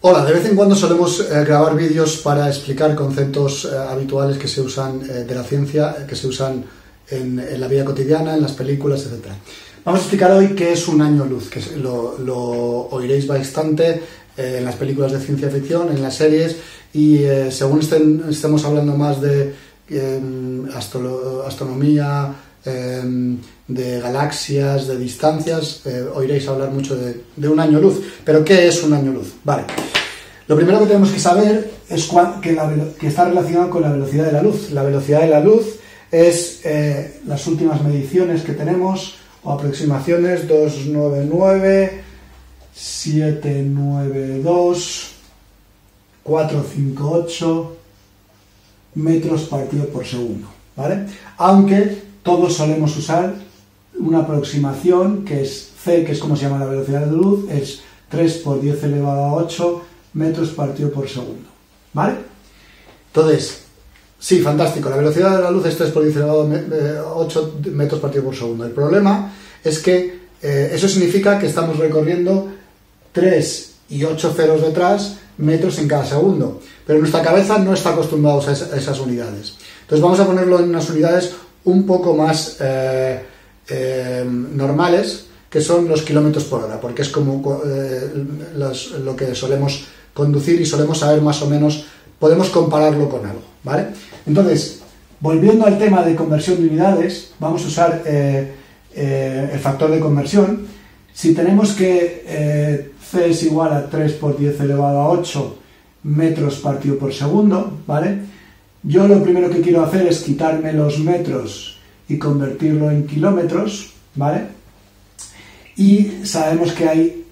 Hola, de vez en cuando solemos grabar vídeos para explicar conceptos habituales que se usan de la ciencia, que se usan en la vida cotidiana, en las películas, etc. Vamos a explicar hoy qué es un año luz, que lo oiréis bastante en las películas de ciencia ficción, en las series, y según estemos hablando más de astronomía, de galaxias, de distancias, oiréis hablar mucho de un año luz. ¿Pero qué es un año luz? Vale. Lo primero que tenemos que saber es que está relacionado con la velocidad de la luz. La velocidad de la luz es las últimas mediciones que tenemos, o aproximaciones, 299, 792, 458 metros partido por segundo, ¿vale? Aunque todos solemos usar una aproximación que es c, que es como se llama la velocidad de la luz, es 3 por 10 elevado a 8 metros partido por segundo, ¿vale? Entonces, sí, fantástico, la velocidad de la luz es 3 por 10 elevado a 8 metros partido por segundo. El problema es que eso significa que estamos recorriendo 3 y 8 ceros detrás metros en cada segundo, pero nuestra cabeza no está acostumbrada a esas unidades. Entonces vamos a ponerlo en unas unidades un poco más normales, que son los kilómetros por hora, porque es como lo que solemos conducir y solemos saber más o menos, podemos compararlo con algo, ¿vale? Entonces, volviendo al tema de conversión de unidades, vamos a usar el factor de conversión. Si tenemos que c es igual a 3 por 10 elevado a 8 metros partido por segundo, ¿vale? Yo lo primero que quiero hacer es quitarme los metros y convertirlo en kilómetros, ¿vale? Y sabemos que hay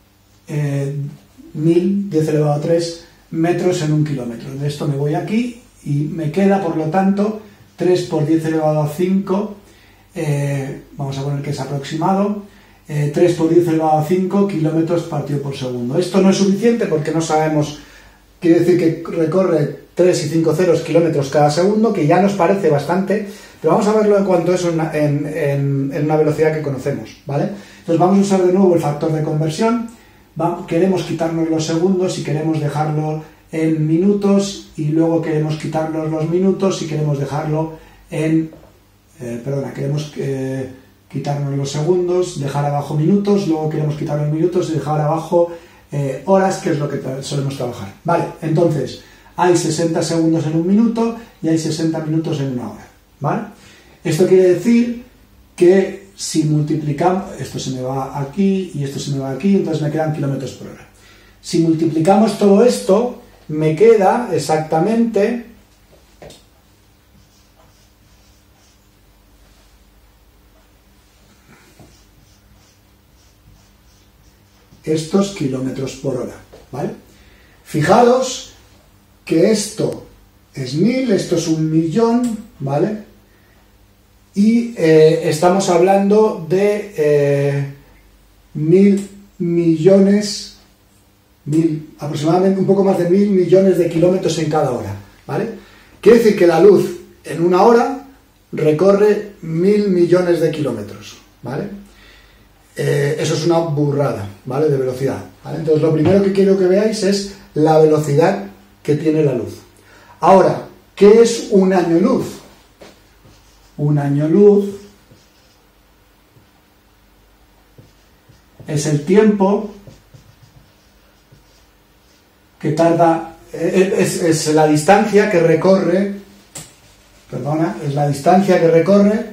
1000, 10 elevado a 3 metros en un kilómetro. De esto me voy aquí y me queda, por lo tanto, 3 por 10 elevado a 5, vamos a poner que es aproximado, 3 por 10 elevado a 5 kilómetros partido por segundo. Esto no es suficiente porque no sabemos, quiere decir que recorre 3 y 5 ceros kilómetros cada segundo, que ya nos parece bastante, pero vamos a verlo en cuanto a eso en una velocidad que conocemos, ¿vale? Entonces vamos a usar de nuevo el factor de conversión. Queremos quitarnos los segundos y queremos dejarlo en minutos, y luego queremos quitarnos los minutos y queremos dejarlo en... queremos quitarnos los segundos, dejar abajo minutos, luego queremos quitar los minutos y dejar abajo horas, que es lo que solemos trabajar. Vale, entonces hay 60 segundos en un minuto y hay 60 minutos en una hora, ¿vale? Esto quiere decir que si multiplicamos, esto se me va aquí y esto se me va aquí, entonces me quedan kilómetros por hora. Si multiplicamos todo esto, me queda exactamente estos kilómetros por hora, ¿vale? Fijaros que esto es 1000, esto es 1.000.000, ¿vale? Y estamos hablando de 1.000 millones, aproximadamente un poco más de 1.000 millones de kilómetros en cada hora, ¿vale? Quiere decir que la luz en una hora recorre 1.000 millones de kilómetros, ¿vale? Eso es una burrada, ¿vale? De velocidad, ¿vale? Entonces lo primero que quiero que veáis es la velocidad que tiene la luz. Ahora, ¿qué es un año luz? Un año luz es el tiempo que tarda, es la distancia que recorre, es la distancia que recorre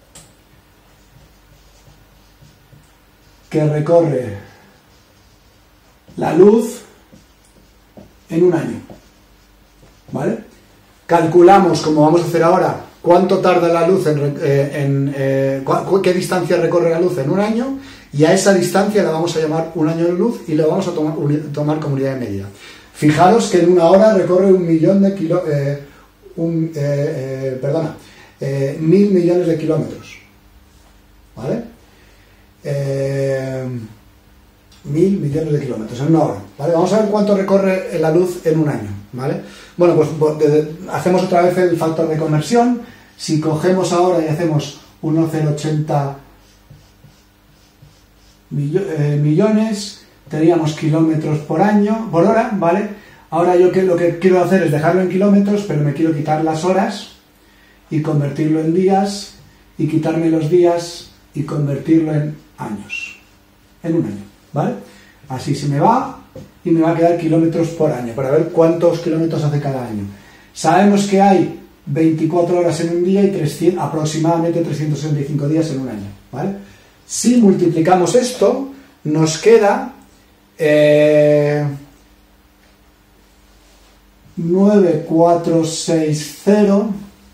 la luz en un año, ¿vale? Calculamos, como vamos a hacer ahora, cuánto tarda la luz qué distancia recorre la luz en un año, y a esa distancia la vamos a llamar un año de luz y la vamos a tomar como unidad de medida. Fijaros que en una hora recorre 1.000 millones de kilómetros, ¿vale? 1.000 millones de kilómetros en una hora, ¿vale? Vamos a ver cuánto recorre la luz en un año, ¿vale? Bueno, pues hacemos otra vez el factor de conversión. Si cogemos ahora y hacemos 1,080 millones, teníamos kilómetros por hora, ¿vale? Ahora yo lo que quiero hacer es dejarlo en kilómetros, pero me quiero quitar las horas y convertirlo en días, y quitarme los días y convertirlo en años, en un año, ¿vale? Así se me va y me va a quedar kilómetros por año, para ver cuántos kilómetros hace cada año. Sabemos que hay 24 horas en un día y aproximadamente 365 días en un año, ¿vale? Si multiplicamos esto, nos queda 9460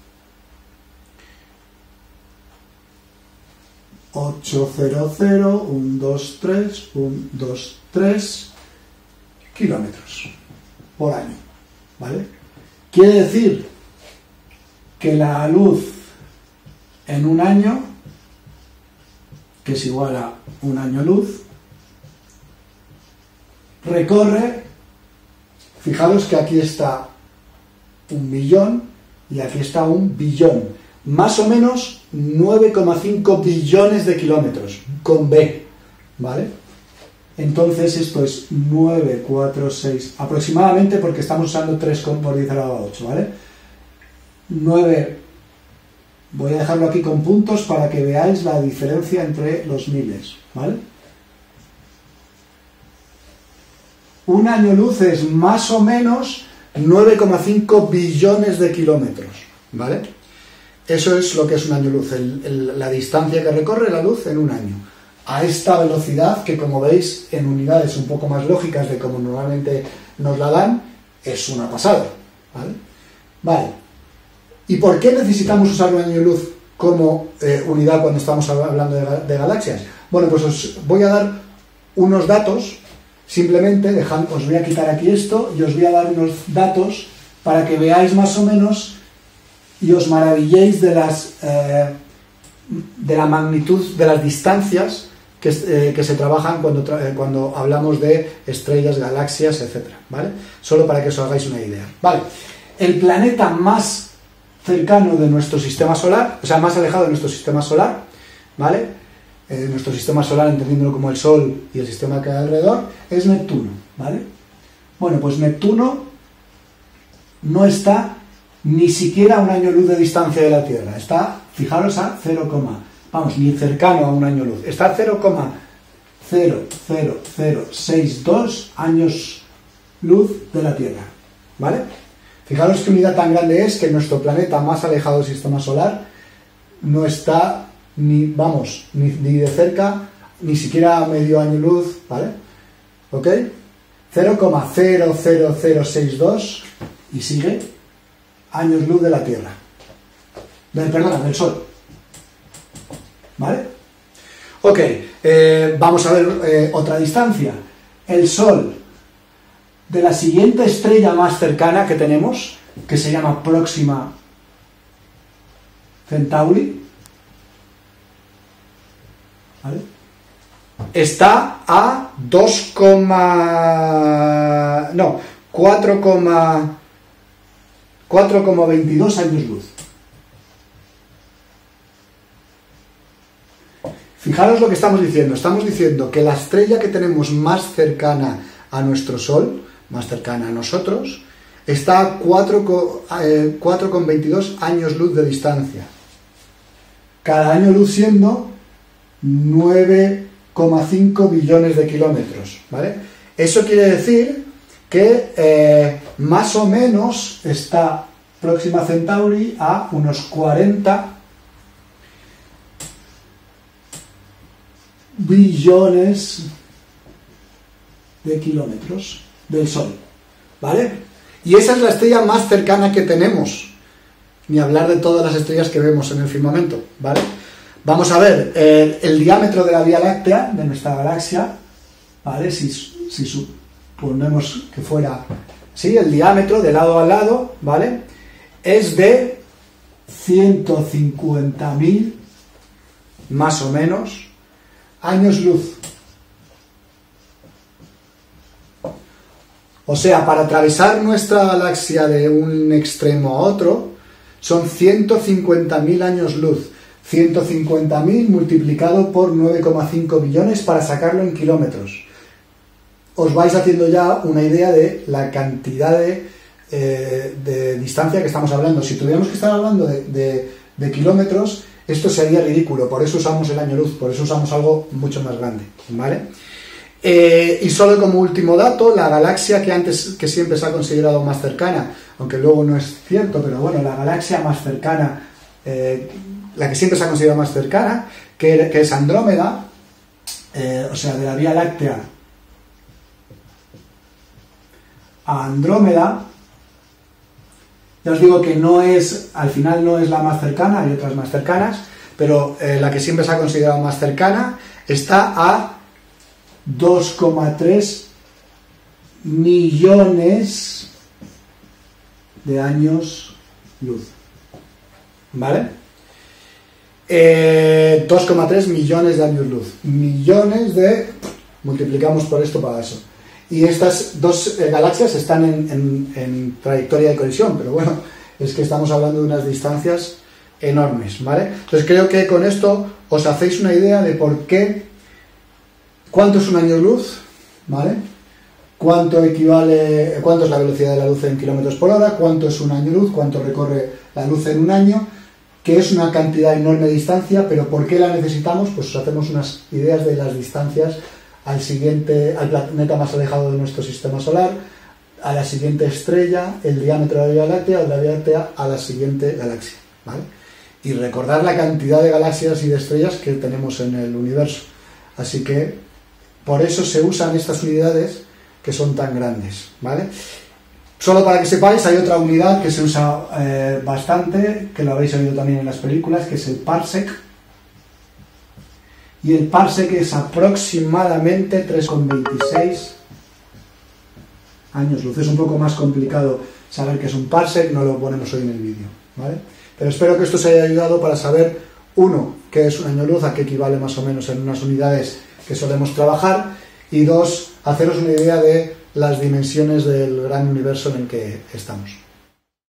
800 123 kilómetros por año, ¿vale? Quiere decir que la luz en un año, que es igual a un año luz, recorre, fijaros que aquí está 1.000.000 y aquí está 1.000.000.000, más o menos 9,5 billones de kilómetros, con B, ¿vale? Entonces esto es 946, aproximadamente, porque estamos usando 3 por 10 a la 8, ¿vale? 9, voy a dejarlo aquí con puntos para que veáis la diferencia entre los miles, ¿vale? Un año luz es más o menos 9,5 billones de kilómetros, ¿vale? Eso es lo que es un año luz, la distancia que recorre la luz en un año. A esta velocidad, que como veis en unidades un poco más lógicas de como normalmente nos la dan, es una pasada, ¿vale? Vale. ¿Y por qué necesitamos usar un año luz como unidad cuando estamos hablando de galaxias? Bueno, pues os voy a dar unos datos, simplemente os voy a quitar aquí esto y os voy a dar unos datos para que veáis más o menos y os maravilléis de la magnitud de las distancias que se trabajan cuando hablamos de estrellas, galaxias, etc., ¿vale? Solo para que os hagáis una idea. Vale, el planeta más cercano de nuestro sistema solar, o sea, más alejado de nuestro sistema solar, ¿vale? Nuestro sistema solar, entendiéndolo como el Sol y el sistema que hay alrededor, es Neptuno, ¿vale? Bueno, pues Neptuno no está ni siquiera a un año luz de distancia de la Tierra. Está, fijaros, a 0, ni cercano a un año luz. Está a 0,00062 años luz de la Tierra, ¿vale? Fijaros qué unidad tan grande es, que nuestro planeta más alejado del sistema solar no está ni de cerca, ni siquiera a medio año luz, ¿vale? ¿Ok? 0,00062 y sigue años luz de la Tierra. Del Sol. ¿Vale? Ok, vamos a ver otra distancia. El Sol de la siguiente estrella más cercana que tenemos, que se llama Próxima Centauri, ¿vale? Está a 4,22 años luz. Fijaros lo que estamos diciendo. Estamos diciendo que la estrella que tenemos más cercana a nuestro Sol, más cercana a nosotros, está a 4,22 años luz de distancia. Cada año luz siendo 9,5 billones de kilómetros, ¿vale? Eso quiere decir que más o menos está Próxima Centauri a unos 40 billones de kilómetros del Sol, ¿vale? Y esa es la estrella más cercana que tenemos, ni hablar de todas las estrellas que vemos en el firmamento, ¿vale? Vamos a ver el diámetro de la Vía Láctea, de nuestra galaxia, ¿vale? Si suponemos que fuera, sí, el diámetro de lado a lado, ¿vale? Es de 150.000, más o menos, años luz. O sea, para atravesar nuestra galaxia de un extremo a otro, son 150.000 años luz. 150.000 multiplicado por 9,5 billones para sacarlo en kilómetros. os vais haciendo ya una idea de la cantidad de distancia que estamos hablando. Si tuviéramos que estar hablando de kilómetros, esto sería ridículo, por eso usamos el año luz, por eso usamos algo mucho más grande, ¿vale? Y solo como último dato, la galaxia que siempre se ha considerado más cercana, aunque luego no es cierto, pero bueno, la galaxia más cercana, la que siempre se ha considerado más cercana, que es Andrómeda, o sea, de la Vía Láctea a Andrómeda, ya os digo que al final no es la más cercana, hay otras más cercanas, pero la que siempre se ha considerado más cercana está a 2,3 millones de años luz, ¿vale? 2,3 millones de años luz, multiplicamos por esto para eso. Y estas dos galaxias están en trayectoria de colisión, pero bueno, es que estamos hablando de unas distancias enormes, ¿vale? Entonces creo que con esto os hacéis una idea de cuánto es un año luz, ¿vale? Cuánto es la velocidad de la luz en kilómetros por hora, cuánto es un año luz, cuánto recorre la luz en un año, que es una cantidad enorme de distancia, pero ¿por qué la necesitamos? Pues os hacemos unas ideas de las distancias al planeta más alejado de nuestro sistema solar, a la siguiente estrella, el diámetro de la Vía Láctea, a la siguiente galaxia, ¿vale? Y recordar la cantidad de galaxias y de estrellas que tenemos en el universo. Así que por eso se usan estas unidades que son tan grandes, ¿vale? Solo para que sepáis, hay otra unidad que se usa bastante, que lo habéis oído también en las películas, que es el parsec. Y el parsec es aproximadamente 3,26 años luz. Es un poco más complicado saber qué es un parsec, no lo ponemos hoy en el vídeo, ¿vale? Pero espero que esto os haya ayudado para saber, uno, qué es un año luz, a qué equivale más o menos en unas unidades que solemos trabajar, y dos, haceros una idea de las dimensiones del gran universo en el que estamos.